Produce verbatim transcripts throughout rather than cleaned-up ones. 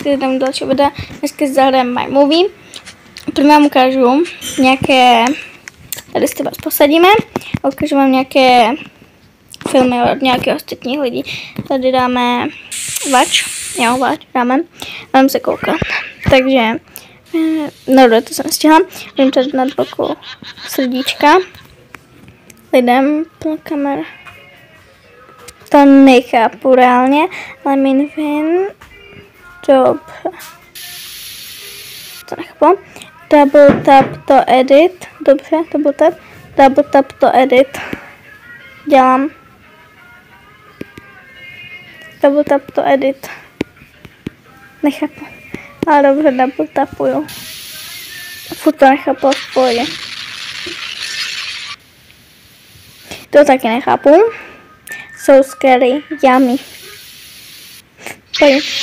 dneska jdeme do dalšího videa, dneska zahrajeme My Movie. První vám ukážu nějaké, tady si vás posadíme, a ukážu vám nějaké filmy od nějakých ostatních lidí. Tady dáme Vač, jo, Vač dáme, budeme se koukat. Takže, no to jsem stihla, budeme tady na dvoku srdíčka. Lidem pro kamera. To nechápu reálně, ale Minvin, dobře. To nechápu. Double tap to edit, dobře, double tap, double tap to edit. Dělám. Double tap to edit. Nechápu. Ale dobře, double tapuju. Furt to nechápu v pohodě. To taky nechápu. So scary, yummy. Pojď.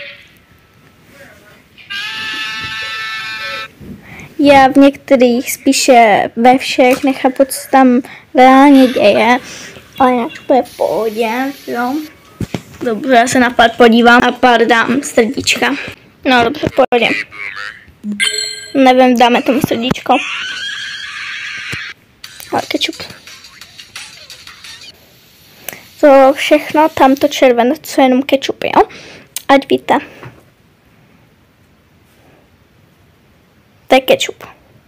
Já v některých, spíše ve všech, nechápu, co se tam reálně děje. Ale nějak to je v pohodě, jo. Dobře, já se na pár podívám a pár dám srdíčka. No dobře, v pohodě. Nevím, dáme tomu srdíčko. Ale kečup. To všechno, tamto červené, co je jenom kečup, jo? Ať víte. To je kečup.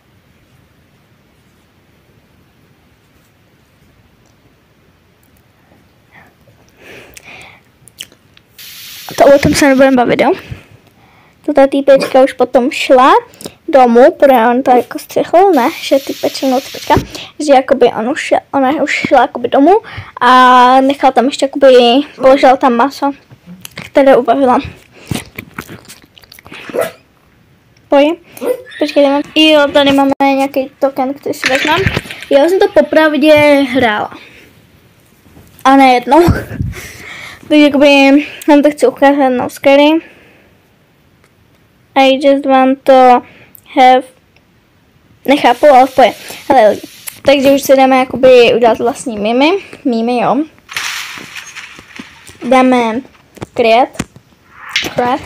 To o tom se nebudeme bavit, jo? Tato týpečka už potom šla domů, protože on to jako střihl, ne, že týpečka, no týpečka, že jakoby on už, ona už šla jakoby domů a nechal tam ještě jakoby, položil tam maso, které uvařila. Pojď, počkejte, jo, tady máme nějaký token, který si vezmeme. Já jsem to popravdě hrála. A ne jednou. Takže jakoby, nám to chci ukázat na scary. I just want to have... Nechápu, ale pojď. Hele lidi. Takže už si jdeme jakoby udělat vlastní mimy. Mimy, jo. Dáme create. Create.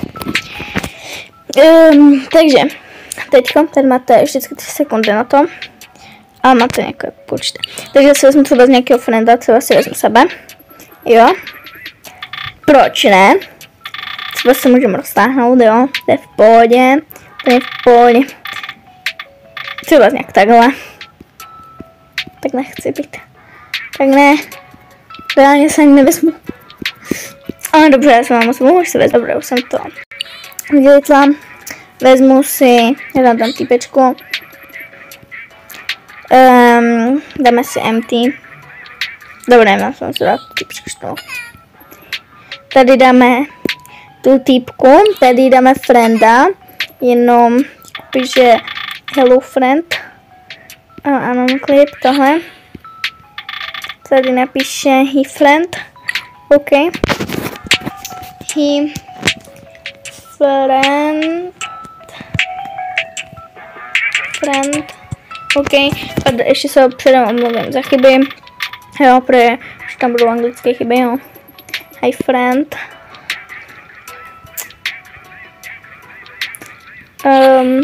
Um, takže, teďko, tady máte vždycky tři sekundy na to. A máte nějaké počty. Takže si vezmu třeba z nějakého frienda, třeba si vezmu sebe. Jo. Proč ne? Třeba se můžeme roztáhnout, jo. To je v pohodě. To je v pohodě. Třeba nějak takhle. Tak nechci být. Tak ne. Reálně se ani nevezmu. Ale dobře, já se vám vezmu, už si vezmu. Dobře, už jsem to vydělitla. Vezmu si, nedám tam týpečku. Um, dáme si empty. Dobré, mám jsem si dát týpečku z toho. Tady dáme tu týpku, tady dáme frienda, jenom píše hello friend. A ano, klip tohle. Tady napíše he friend. OK. He friend. Friend. OK. A ještě se předem omluvím za chyby. Jo, protože už tam budou anglické chyby, jo. Hi friend. Um,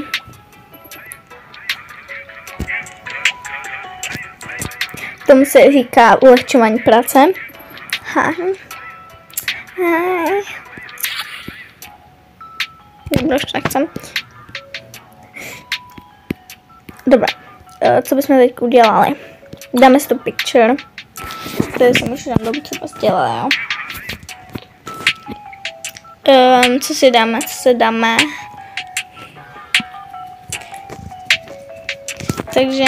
tomu se říká ulehčování práce. Hi. Hi. Už nechcem. Dobrá. Uh, co bychom teď udělali? Dáme si tu picture. Tady jsem už tam dobu třeba sdělala, jo. Um, co si dáme? Co si dáme? Takže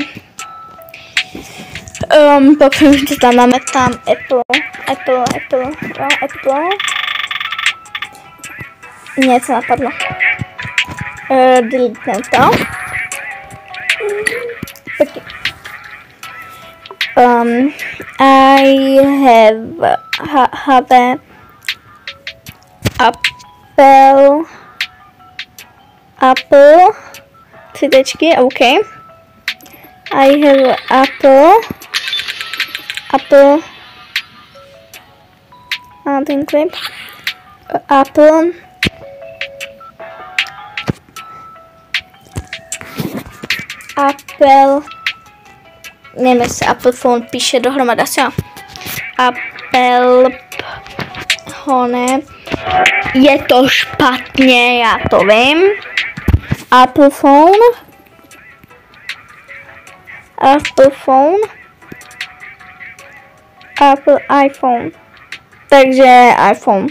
um, popřím, že tam máme tam Apple, Apple, Apple, jo, Apple. Něco napadlo. Uh, delete to. Okay. Um, I have ha, have a apple apple tři tečky, OK. I have apple apple a ten klip apple Apple, nevím, jestli Apple phone píše dohromady, asi jo. Apple phone, je to špatně, já to vím. Apple phone, Apple phone, Apple iPhone, takže iPhone.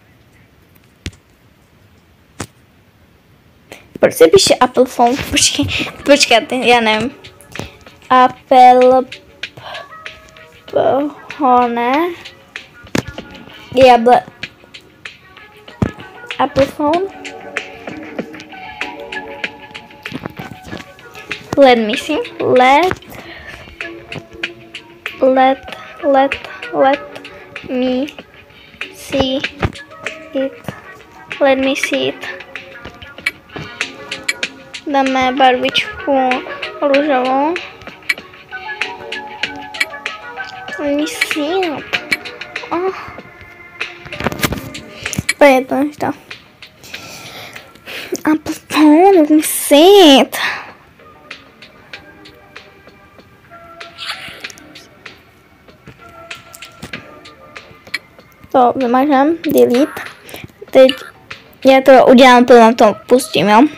Proč se píše Apple phone? Počkej, počkejte, já nevím. Apple phone, jable, Apple phone. Let me see. Let, let, let, let me see it. Let me see it. Dáme barvičku růžovou. Let me see it. Oh. Pojď to ještě. Apple phone, let me see it. To vymažem, delete. Teď já to udělám, to na to pustím, jo.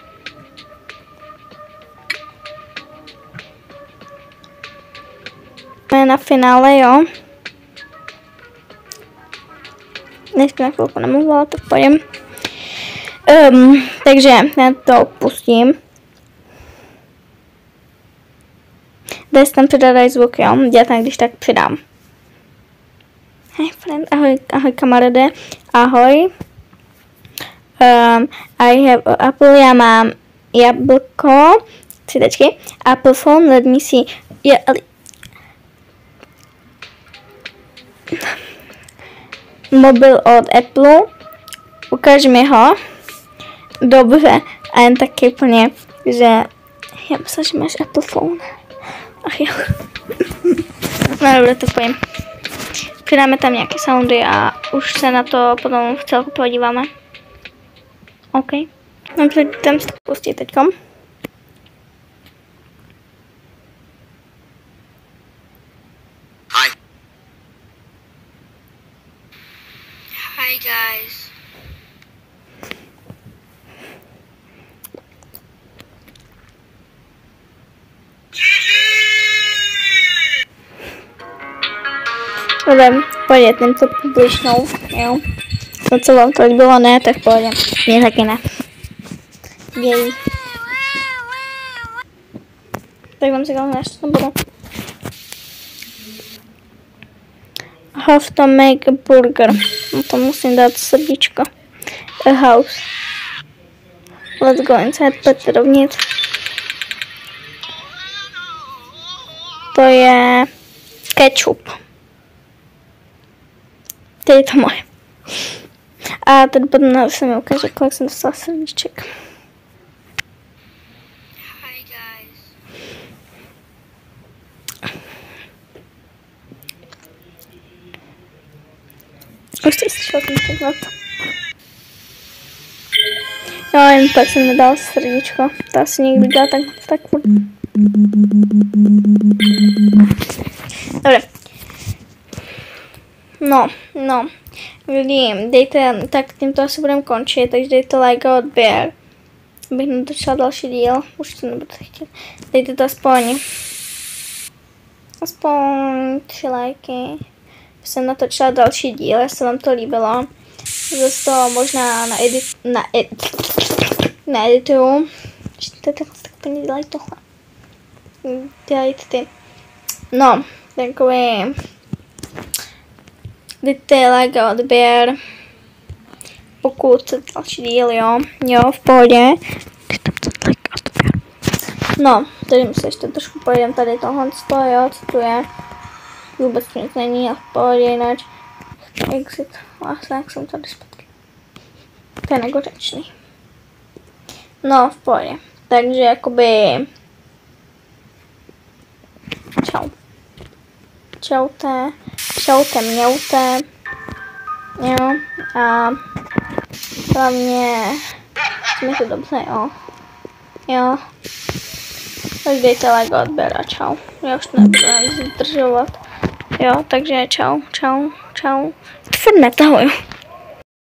Na finále, jo. Dneska na chvilku nemluvila, tak pojďem. Um, takže já to pustím. Dej tam přidat zvuk, jo. Já tam když tak přidám. Hej friend, ahoj, ahoj kamaráde, ahoj. Um, I have Apple, já mám jablko, tři tečky, Apple phone, let me see. Yeah, mobil od Apple, ukáž mi ho. Dobře, a jen taky plně, že já myslím, že máš Apple phone. Ach jo. No dobře, to pojím. Přidáme tam nějaké soundy a už se na to potom v celku podíváme. OK. No to tam se to pustí teďkom. Hi. Hi guys. Dobře, pojď, něco publičnou, jo. To, co vám to líbilo, ne, tak pojď. Mně taky ne. Jej. Tak vám si kámo, co tam bylo. Have to make a burger. No to musím dát srdíčko. A house. Let's go inside, pojďte dovnitř. To je ketchup. To je to moje. A teď potom se mi ukáže, kolik jsem dostala srdíček. Hi guys. Už jste slyšel ten pohled. Jo, jen tak jsem mi dal srdíčko. To asi někdy dělá tak, tak furt. Dobře. No, no. Lidi, dejte, tak tímto asi budeme končit, takže dejte like a odběr. Abych natočila další díl, už to nebudete chtít. Dejte to aspoň, aspoň tři lajky. Jsem natočila další díl, jestli vám to líbilo. Zase to možná na edit, na edit, na edituju. Tak, tak plně dělají tohle. Dělejte ty. No, takový. Dejte like a odběr. Pokud se další díl, jo. Jo, v pohodě. No, tady my se ještě trošku pojedeme tady tohle, jo, co tu je. Vůbec nic není a v pohodě, jinak. Exit. Vlastně, jak jsem tady zpátky. To je negořečný. No, v pohodě. Takže jakoby. Čau. Čaute. Čaute, mňaute. Jo. A hlavně jsme to dobře, jo. Jo. tak dejte like a odběr a čau. Já už nebudu zdržovat. Jo, takže čau, čau, čau. Furt netahuju.